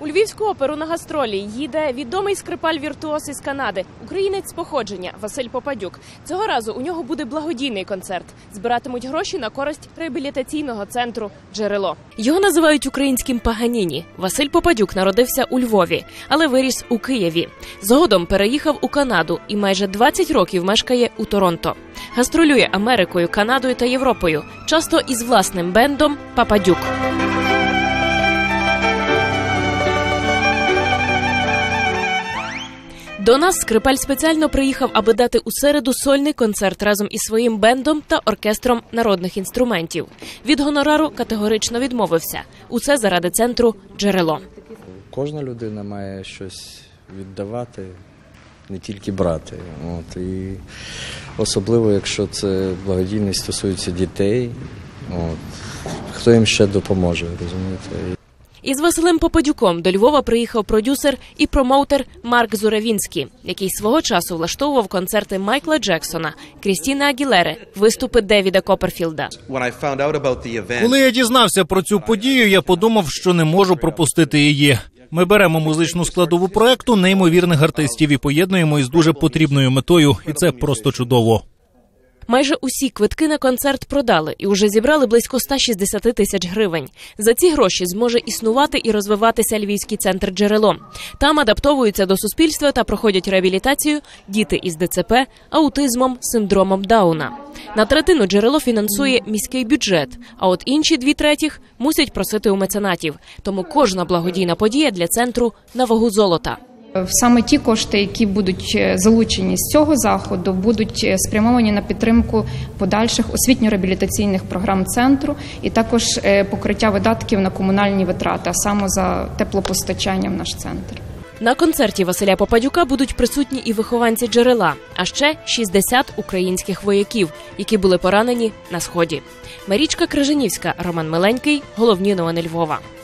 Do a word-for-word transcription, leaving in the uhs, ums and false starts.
У Львівську оперу на гастролі їде відомий скрипаль-віртуоз із Канади, українець з походження Василь Попадюк. Цього разу у нього буде благодійний концерт. Збиратимуть гроші на користь реабілітаційного центру «Джерело». Його називають українським Паганіні. Василь Попадюк народився у Львові, але виріс у Києві. Згодом переїхав у Канаду і майже двадцять років мешкає у Торонто. Гастролює Америкою, Канадою та Європою, часто із власним бендом «Попадюк». До нас скрипаль спеціально приїхав, аби дати у середу сольний концерт разом із своїм бендом та оркестром народних інструментів. Від гонорару категорично відмовився. Усе заради центру «Джерело». Кожна людина має щось віддавати, не тільки брати. От, і особливо, якщо це благодійність стосується дітей, от, хто їм ще допоможе, розумієте? Із Василем Попадюком до Львова приїхав продюсер і промоутер Марк Зуравінський, який свого часу влаштовував концерти Майкла Джексона, Крістіни Агілери, виступи Девіда Копперфілда. Коли я дізнався про цю подію, я подумав, що не можу пропустити її. Ми беремо музичну складову проекту неймовірних артистів і поєднуємо із дуже потрібною метою, і це просто чудово. Майже усі квитки на концерт продали і вже зібрали близько ста шістдесяти тисяч гривень. За ці гроші зможе існувати і розвиватися Львівський центр «Джерело». Там адаптовуються до суспільства та проходять реабілітацію діти із ДЦП, аутизмом, синдромом Дауна. На третину «Джерело» фінансує міський бюджет, а от інші дві третіх мусять просити у меценатів. Тому кожна благодійна подія для центру на вагу золота. Саме ті кошти, які будуть залучені з цього заходу, будуть спрямовані на підтримку подальших освітньо-реабілітаційних програм центру і також покриття видатків на комунальні витрати, а саме за теплопостачання в наш центр. На концерті Василя Попадюка будуть присутні і вихованці «Джерела», а ще шістдесят українських вояків, які були поранені на Сході. Марічка Крижанівська, Роман Миленький. Головні новини Львова.